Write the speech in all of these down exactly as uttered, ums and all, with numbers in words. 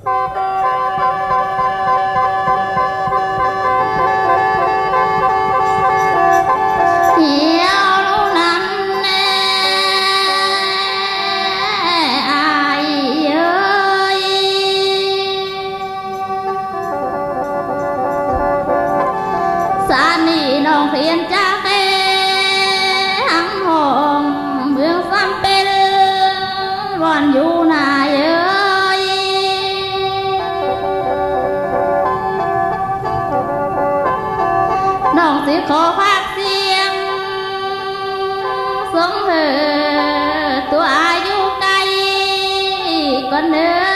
ขอภาคเสียงสงเหอตัวอายุไกลก่อนเนื้อ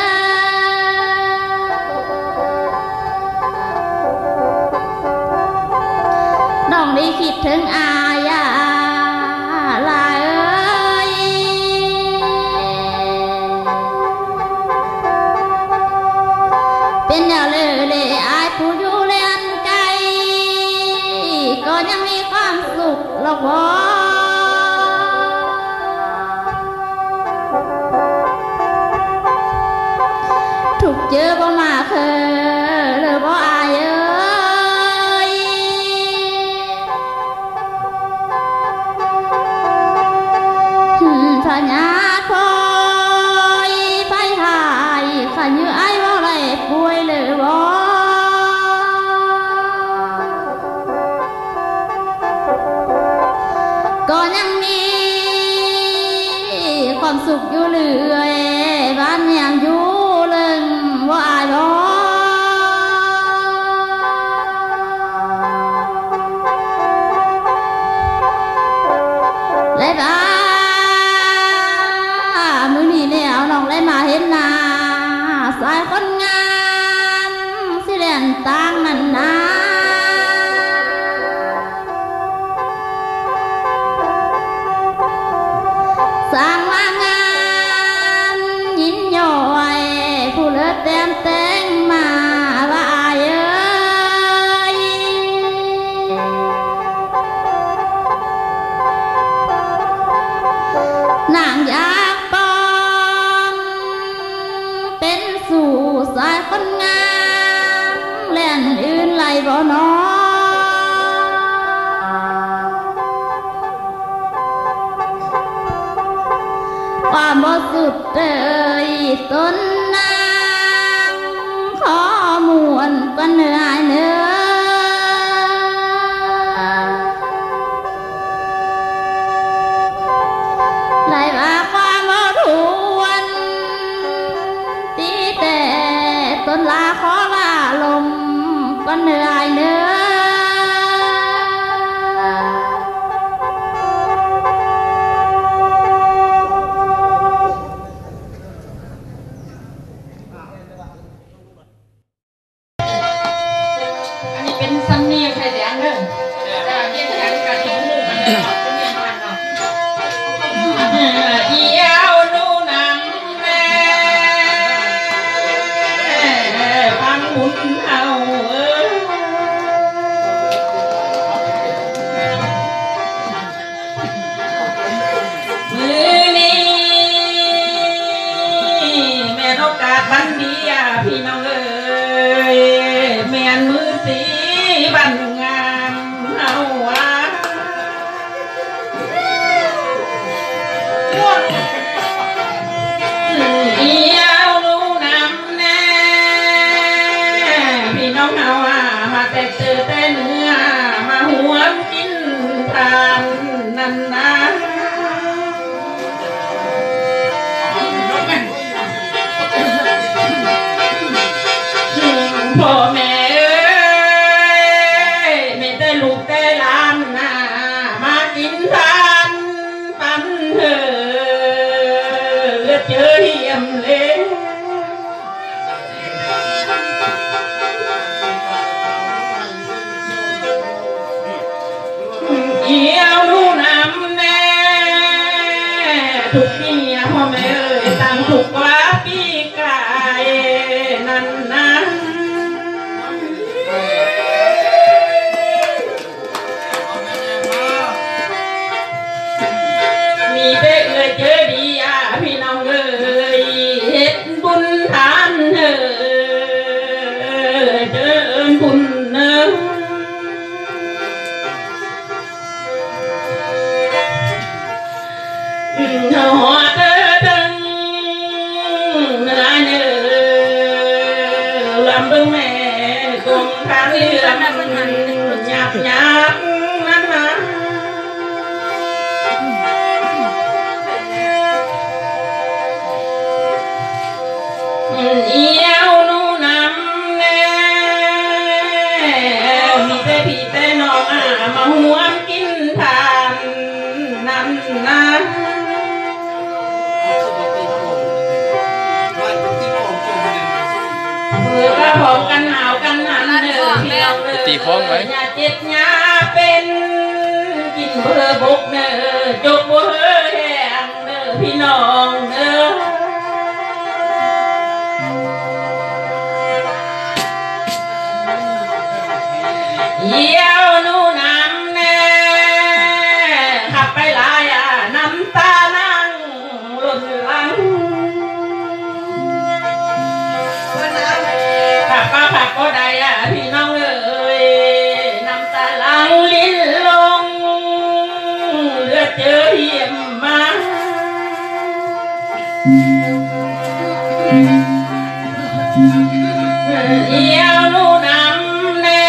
น้องได้คิดถึงอายาลาเอ้ยเป็นแนวเล่เล่อายผู้อยู่เลียนไกลก็ยังมีความสุขหรอกวะถูกเจอบ่มาเคยหรือบ่อายเอ้ยพญาคอยไปหายขันอยู่ไอ้ว่าไรป่วยหรือบ่ก็ยังมีความสุขอยู่เรื่อยบ้านยังอยู่เลึงว่าอายบ่และบ้ามื้อนี้แล้วน้องเลยมาเห็นหน้าสายคนงามสิเรียนต่างนั่นนะสร้างมางานยินย่อยผู้เลิศเต็มเต็งมาว่าอายเอ้ยนางอยากปองเป็นสู่สายคนงามแล่นอื่นไหลบ่นอความบ่สุดเอ่ยต้นนางขอมวนปันเหนื่อยเนื้อไหลว่าความบ่ทวนตีแต่ต้นลาขอลาลมปันเหนื่อยเนื้อสำเนียงไทยแดงเด้อแต่เรียนจากการที่ลูกมันเป็นเรียนบ้านเนาะอีเอาดูน้ำแม่ฟังหุ่นเอาเอ้ยมือนี้แม่นโอกาสบันดีอ่ะพี่น้องเอ้ยแม่นมือสีบ้านงามเฮาวะอีเอาลูกน้ำแน่พี่น้องเฮาว่ามาแต่เจอแต่เนื้อมาหัวกินทานนั่นนะพ่อแม่ลูกแต่ลานนามากินทานปันเธอเลือดเจอเยี่ยมเลยเยี่ยวดูน้ำแน่ทุกปีพ่อแม่เอ่ยตั้งทุกว่าปีกายนั่นนะมีเด้อเจอดีอ่ะพี่น้องเอ้ยเฮ็ดบุญทานเถอเบิ่งแม่กงทางเรือมันหยาบหยาบนั่นนะเอี้ยวนูน้ำแน่มีแต่พี่แต่น้องอ่ะมาห่วงกินทานนั่นนะเมื่อกระพร้อมกันหาวกันหันเด้อพี่น้องเด้อตีพ้องไหมอย่าเจ็บอย่าเป็นกินเบอร์บกเด้อจกเบอร์แห้งเด้อพี่น้องเด้อเยี่ยวนูน้ำแน่ขับไปลายอ่ะน้ำตานั่งหล่นหลังขับป้าขับก็ได้อ่ะพี่น้องเอ้ยน้ำตาหลังลิ้นลงเลือดเจอเหี้ยมมาเยี่ยวนูน้ำแน่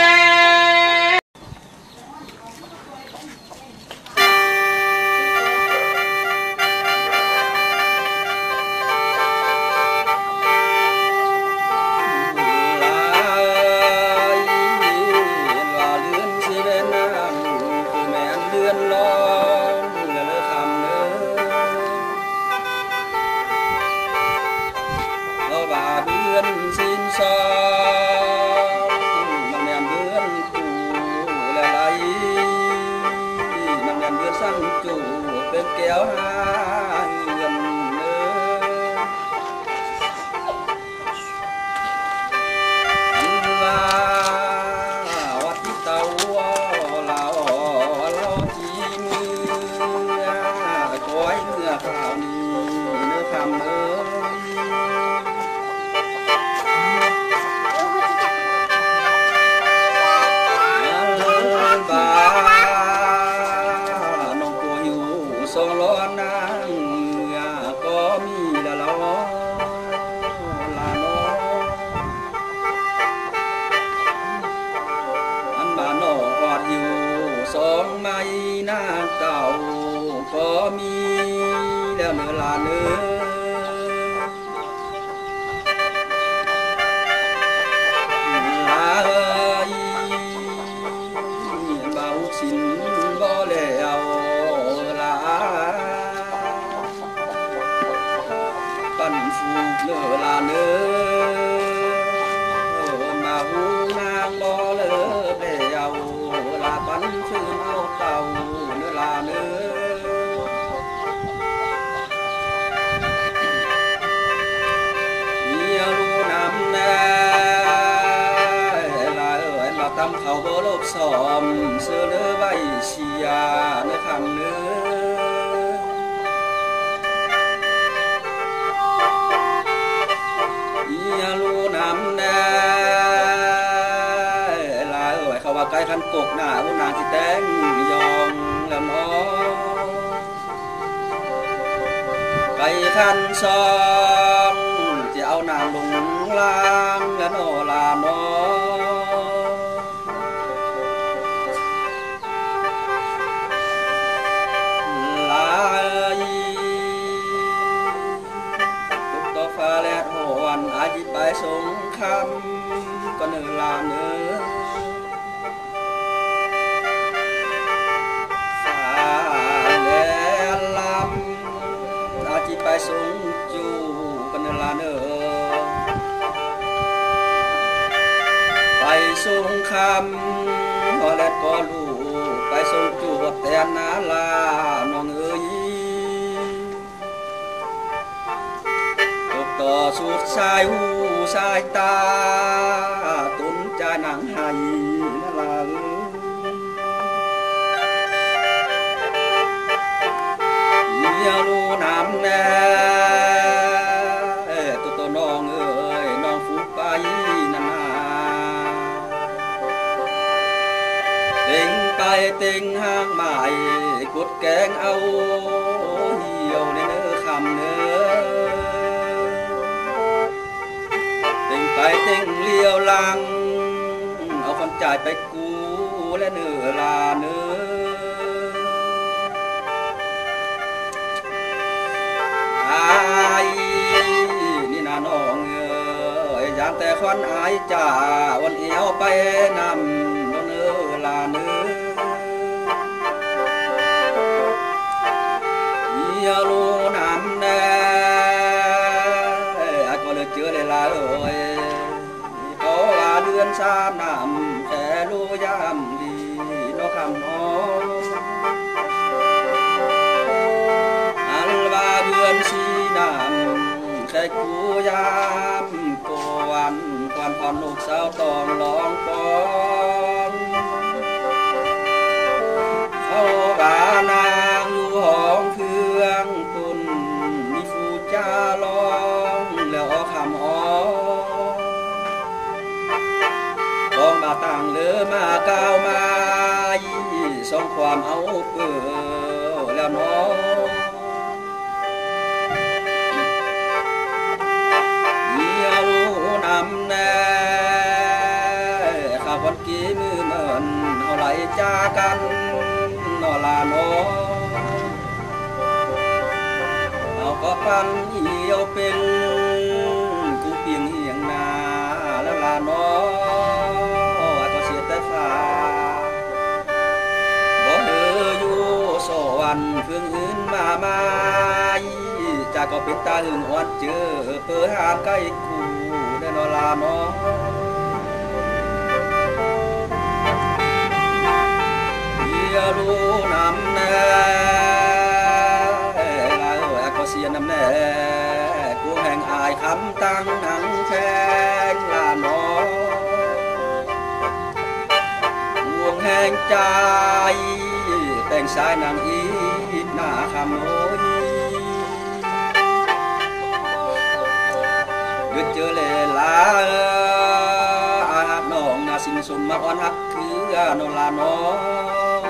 ติงห้างใหม่กุดแกงเอาเหี่ยวในเนื้อคำเนื้อติงไปติงเลียวลังเอาคนจ่ายไปกูและเนื้อลาเนื้อไอ้นี่นาน้องเอ๋ยอยากแต่ควันอายจ่าวันเอวไปนำเนื้อลาเนื้ออย่ารู้นำแน่อาจก็เลยเจอเลยละเอ๋ยเพราะว่าเดือนสามนำแค่รู้ยามดีนกคำน้องอันว่าเดือนสีนำแค่กูยามกวนควันพรนกสาวตองร้องปองเขาว่านางอยู่ห้องเครื่องตุนมีฟูจ้าร้องแล้วเอาคำอ้อร้องมาต่างเลือมาก้าวมาส่องความเอาเปื้อแล้วน้องอย่ารู้นำแน่ข้าวันกี้มือเหมือนเอาไหลจากันนอลาโนเอาก็ปันเหี่ยวเป็นกูเปียงเหียงนาแล้วลาโนก็เสียแต่ฟ้าบ่เหืออยู่สวรรค์เพื่องอื่นมาไม่จากก็เป็นตาหึงอ่อนเจอเปิดหามใกล้กูได้นอลาโนอย่ารู้นำแน่ลายแหวกก็เสียนำแน่กูแห่งอายคำตั้งหนังแข็งลาน้องห่วงแห่งใจแต่งสายนางอีหน้าคำโน้ยเดือดเจอเลยลาอาหักน้องนาสินสมมาอ่อนหักคือนลาน้อง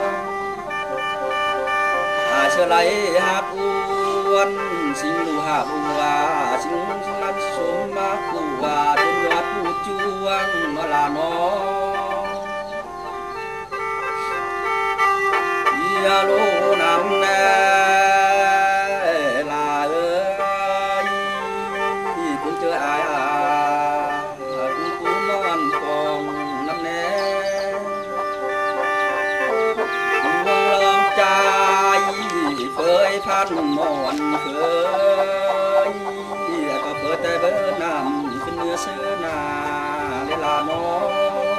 เชื่อไหลหักอ้วนสิงดูหักอัวสิงสิงลันสมมากูว่าจนยอดผู้จวงนลาน้องอย่ารู้นำแน่ลาเอ้ยคุณเจออายอาคุณกูนอนกองน้ำแน่ลองใจเคยพันมอนเคยก็เปิดแต่เบอร์นำขึ้นเนื้อเสื้อนาเวลาน้อง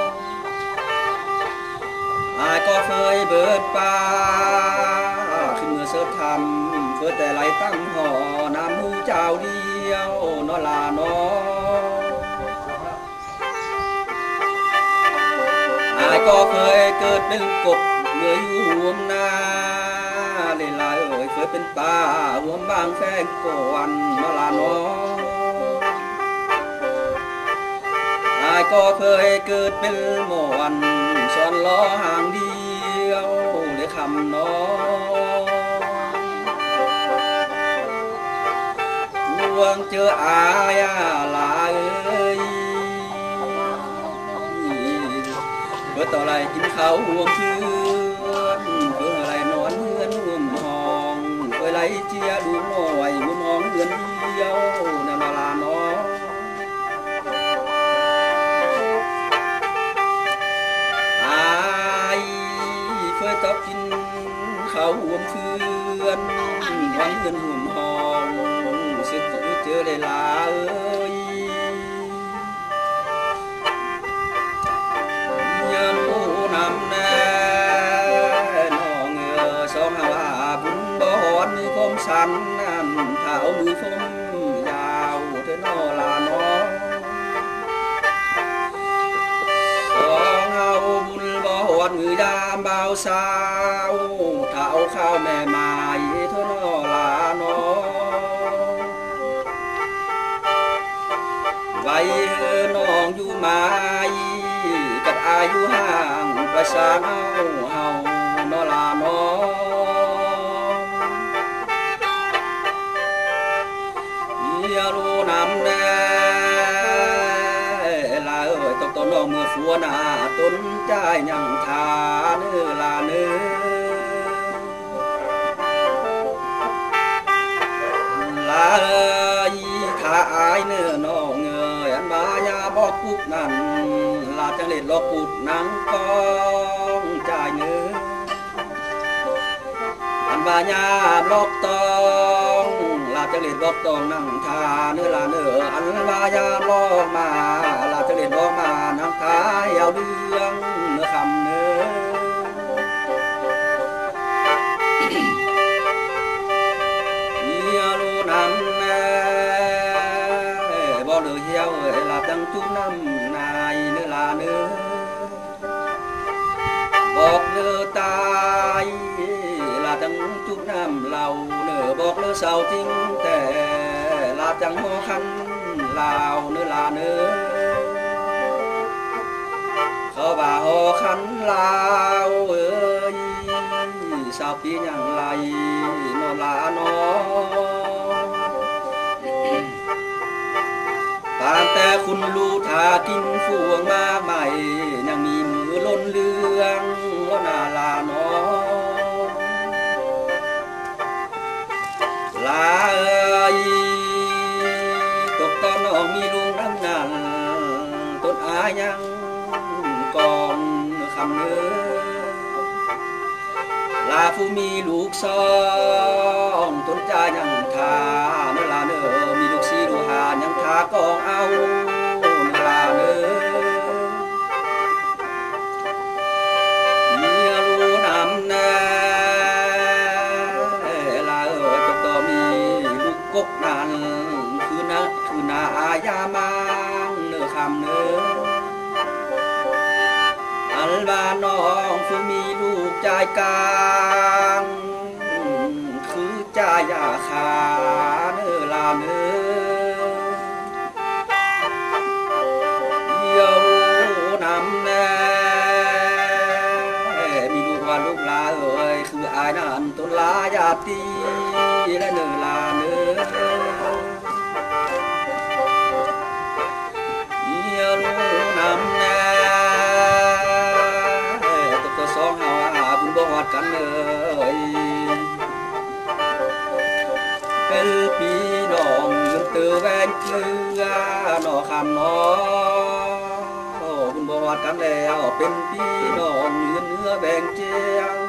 อายก็เคยเบิดป่าขึ้นเนื้อเสื้อทำเพื่อแต่ไหลตั้งห่อน้ำมูเจ้าเดียวนอลาน้องอายก็เคยเกิดเป็นกบเมื่ออยู่รวมนาเลยลายเอ่ยเคยเป็นป่าหัวบางแฟงก่อนนลาน้องอายก็เคยเกิดเป็นหมอนสอนล้อห่างเดียวเลยคำน้องห่วงเจออายลาเอ้ยเพื่อต่อไรกินข้าวห่วงเพื่อนเพื่ออะไรนอนเพื่อนห่วงห้องเพื่อไรเจียดูหน่อยมุนห้องเพื่อนเดียวนาลาน้องอายเพื่อตอบกินข้าวห่วงเพื่อนวันเพื่อนห่วงห้องเสร็จเจอได้ลาเอ้ยอย่ารู้นำแน่น้องเอ๋ยสองหาว่าบุญบ่หอนมือคมสันนั่นเท้ามือคมยาวเธอนอลาน้องสองเฮาบุญบ่หอนมือยามเบาสาวเท้าข้าวแม่ไม้เธอนอลาน้องไว้น้องอยู่ไม้กับอายุห่างประสานเอาเฮานอลาน้องอย่ารู้นำแน่ลาเอ้องเมื่อฟัวหน้าต้นใจยังทาเนื้อลาเนื้อลาเอยขาอายเนื้อน้องเงยอันมายาบอกปุกนั่นลาจังเล็ดลอกปุดนังกองใจเนื้ออันมายาบอกตองลาจังเล็ดบอกตองนั่งทาเนื้อลาเนื้ออันมายาบอกมาลาจังเล็ดบอกมานั่งทายเอาเรื่องเนื้อคำเนื้อน้ำแน่บ่เดือเหี่ยวเอ้ยลาจังจุ๊บน้ำนายเนื้อลาเนื้อบอกเนื้อตายลาจังจุ๊บน้ำเหล่าเนื้อบอกเนื้อเศร้าจริงแต่ลาจังหัวคันลาวเนื้อลาเนื้อเขาบ่าหัวคันลาวเอ้ยสาวปีอย่างไรนอนลานอตามแต่คุณรู้ทากินฟูงมาใหม่ยังมีมือล้นเลืองล้นนาลาน้องลาเอ้ยตกตอนน้องมีลุงน้ำนันต้นอายังกองคำเนื้อลาผู้มีลูกสองต้นใจยังทาเนื้อลาเนื้อมีลูกสีลูกหายังทากองเอาเนื้อลาเนื้อมีรู้นำแน่ลาเอ๋ยตกต่อมีลูกกกนั่นคือนะคือนาอาญามังเนื้อคำเนื้ออันบ้านน้องผู้มีลูกใจกลางคือใจยาขาเนื้อลาเนื้อเยี่ยวน้ำแน่มีลูกว่าลูกลาเอ๋ยคืออายนั่นต้นลายาตีและเนื้อลาเนื้อเยี่ยวน้ำแน่สองเฮาอาบุญบ่ฮอดกันเลยเป็นพี่น้องเงินเตือแวนเชื่อหนอคำน้อบุญบ่ฮอดกันแล้วเป็นพี่น้องเงินเนื้อแบ่งเจียง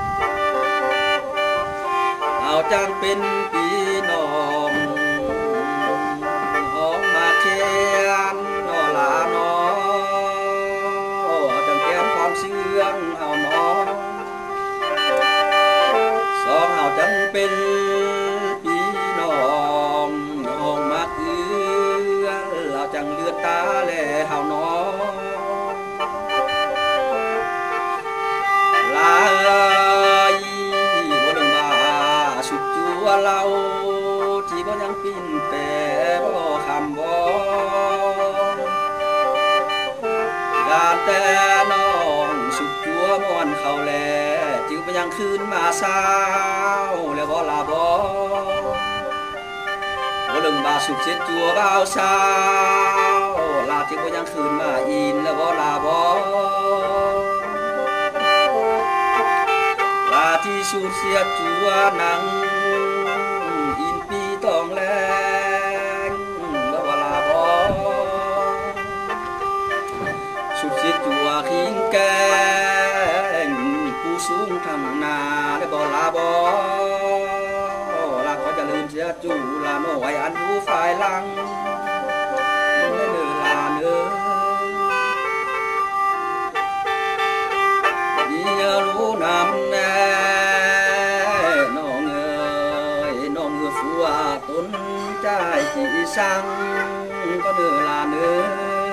เอาจังเป็นพี่น้องห้องมาเชียนนอลานอจังแก้มความเสื่องเอาน้องสองเอาจังเป็นพี่น้องน้องมาเอือเราจังเลือดตาแลเฮาน้องลาบ่ลืมว่าสุดจัวเราที่บ่ยังปิ้นแปรบ่คำบ่การแต่น้องสุดจัวม่วนเขาแลจึงไปยังคืนมาเศร้าแล้วบ่ลาบ่บ่ลืมบาสุดเจ็ดจัวบ่าวสาวลาจึงไปยังคืนมาอินแล้วบ่ลาบ่ลาที่สุดเสียจัวนังอินปีตองแลงแล้วบ่ลาบ่สุดเสียจัวขิงแกงผู้สูงทำนาได้บ่ลาบ่ลาขอจะลืมเสียจูลาโน้อยอันอยู่ฝ่ายหลังเนื้อลาเนื้อดีรู้นำแน่น้องเอ๋ยน้องเงือฟัวต้นใจที่สั่งก็เนื้อลาเนื้อ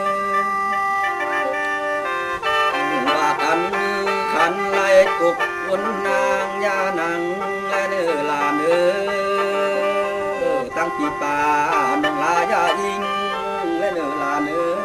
ว่ากันขันไล่กบวนนางยานังและเนื้อลาเนื้อตั้งปีป่าน้องลายาอิงและเนื้อลาเนื้อ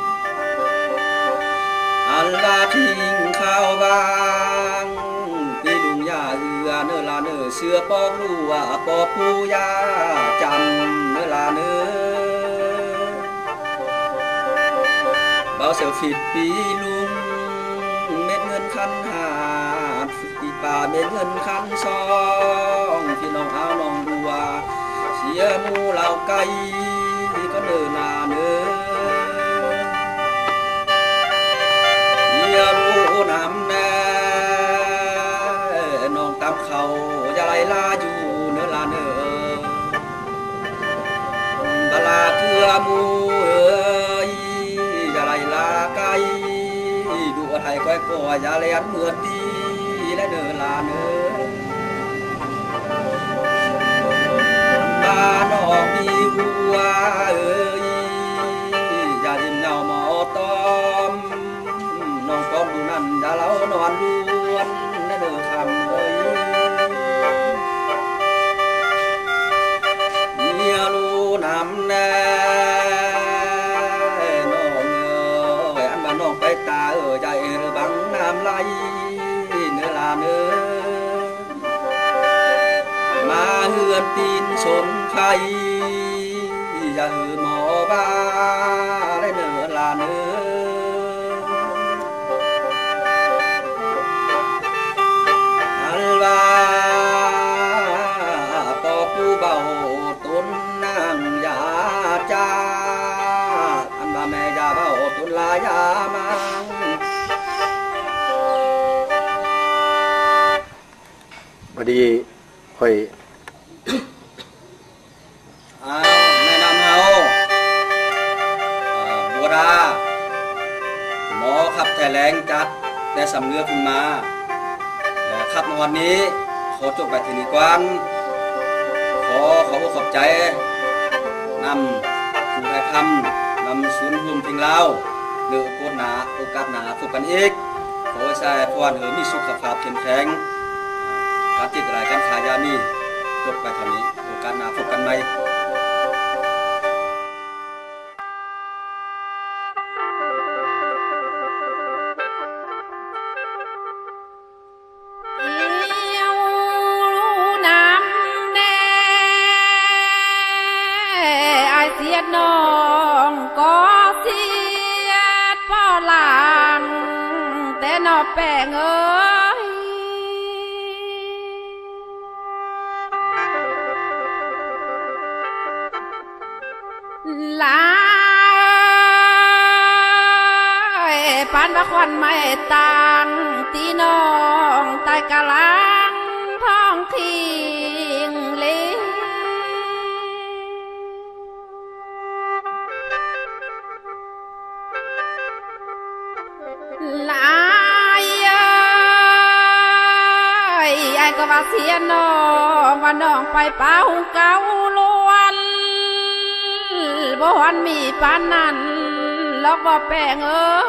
อันลาทิ้งข้าวบางปีลุงยาเอือเนื้อลาเนื้อเสือปอกลัวปอกผู้ยาจำเนื้อลาเนื้อเบาเขาเสียวผิดปีลุงเม็ดเงินคันหาปีป่าเม็ดเงินคันซองพี่น้องเอาน้องบัวเสียหมูเหล่าไก่ก็เดินนาเนื้อเยี่ยลูน้ำแน่น้องตามเขาอย่าไล่ลาอยู่เนื้อลาเนื้อบลาเกลือมูเอ้ยอย่าไล่ลาไก่ดูไทยก้อยก่ออย่าเลี้ยนเหมือนดีและเนื้อลาเนื้อบ้านน้องมีวัวเอ้ยอย่ายิ้มเงาหมอตอมน้องก้อมดูนั่นอย่าเล่านอนล้วนและเนื้อคำเอ้ยเมียลูน้ำแน่น้องเอ้ยอันบ้านน้องไปตาเอ้ยใจเรือบังน้ำไหลเนื้อลาเนื้อมาเฮือนตีนสนไผ่อย่าเฮือนหมอบ้าและเนื้อลาเนื้ออันว่าปอผู้เบาต้นนางยาจ้าอันว่าแม่ยาเบาต้นลายามังพอดีค่อยอ้าวแม่นำเฮาบัวดาหมอขับแต่แรงจัดแต่สำเนื้อขึ้นมาและขับในวันนี้ขอจบไปทีนี้ก่อนขอขอบขอบใจนำผู้ให้ทำนำศูนย์รวมพิงเราหรือโอกาสหนาโอกาสหนาพบกันอีกขอให้ใส่พรเหือมีสุขภาพเข้มแข็งการติดรายการขายยามีจบไปเท่านี้โอกาสหน้าพบกันใหม่น้องก็เสียดป่อหลังแต่นอแป้งเอ้ยลายปานว่าควันไม่ต่างตีน้องตายกะลังท้องทิ้งเลยลายไอ้ก็ว่าเสียน้องว่าน้องไปเป้าเก่าล้วนบ่วันมีปานนั้นลอกบ่แป้งเอ้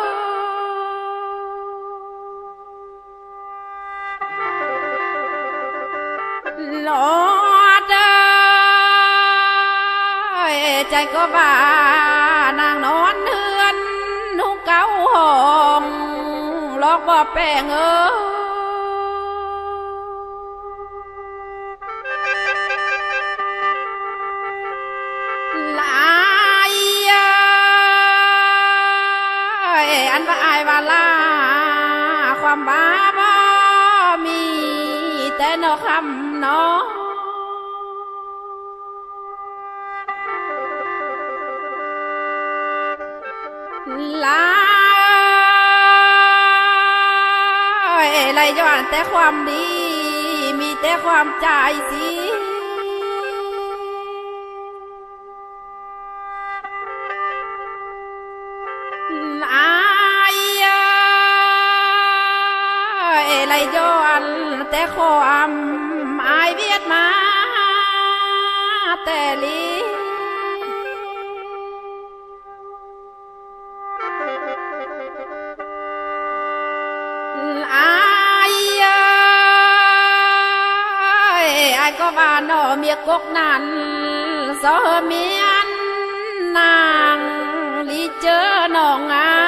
ยลอดใจก็ว่านางนอนเฮือนนุ่งเก่าห้องลอกบ่แป้งเอ้ยลายอันว่าอายว่าลาความบ้าบ่มีแต่นอคำน้องลายไล่ย้อนแต่ความดีมีแต่ความใจสิลายไล่ย้อนแต่ความอายเวียดมาแต่ลีก็ว่าน้อเมียกกนั้นสอเมียนนางลีเจอน้องอ่ะ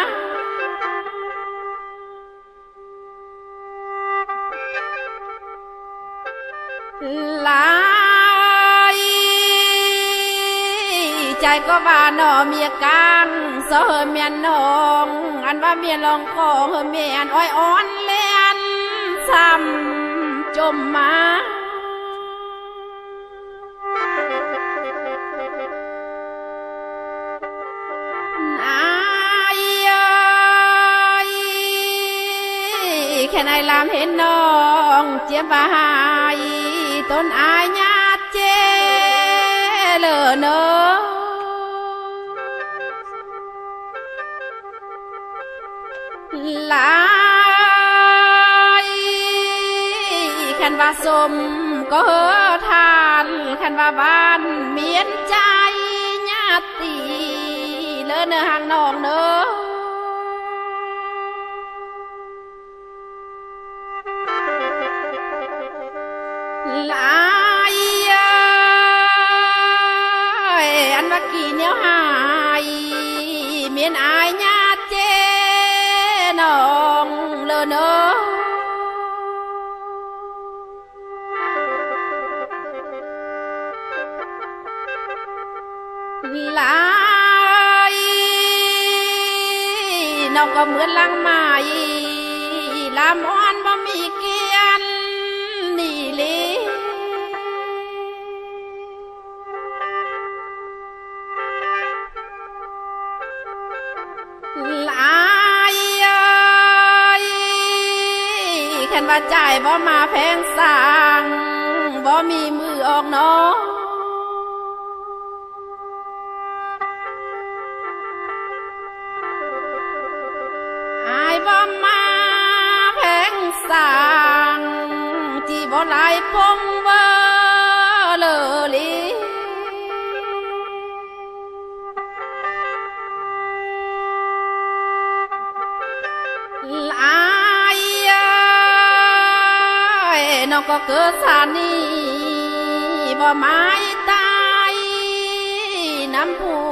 ลายใจก็ว่าหนอเมียกลางเสอเมียนน้องอันว่าเมียลองของเฮเมียนอ้อยอ่อนเลียนซ้ำจมมาแค่ในลามเห็นน้องเจียบหายต้นอายญาติเจเลอเนอลายขันว่าสมก็เฮอทานขันว่าบ้านเมียนใจญาติเลอเนอห่างน้องเนอลายอันว่ากี่เนี้ยหายเมียนอายญาติเจน้องเลอเนอลายน้องก็เหมือนลังไม้ลำอ่อนบ่มีเกียนนี่ลีลายแค่ว่าใจบ่มาแพงสร้างบ่มีมือออกน้องอายบ่มาแพงสร้างที่บ่ไหลพงเบอเลอลีลายน้องก็เกิดสานีบ่ไม้ตายน้ำผู้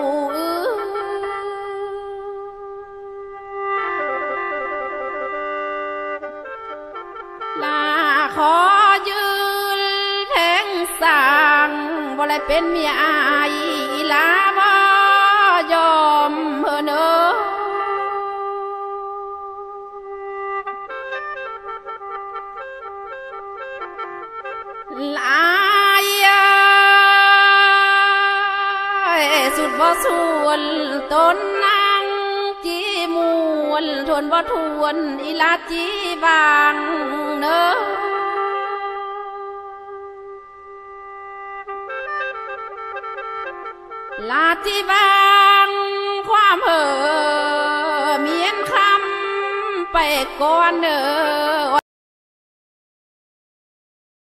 ลาขอยืนแทงสร้างบ่ได้เป็นเมียอายลาบ่ยอมเฮอเนอลายสุดบ่ส่วนต้นนางจีมวนทวนบ่ทวนอีลาจีบางเนอลาจีบางความเหอเมียนคำไปก่อนเนอ